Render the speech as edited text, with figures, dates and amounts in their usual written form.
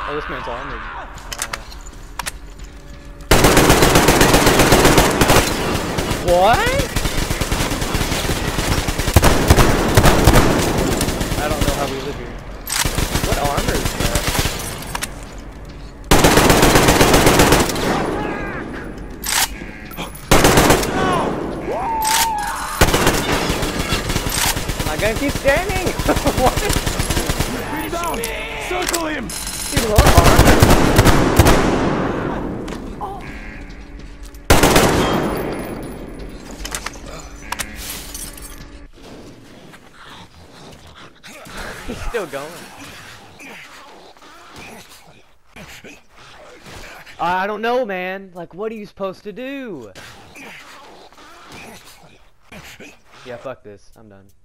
Oh, this man's armored. What? I don't know how we live here. What armor is that? My gun keeps jamming! What? Bring down! Circle him! Dude, what armor? He's still going. I don't know, man. Like, what are you supposed to do? Yeah, fuck this. I'm done.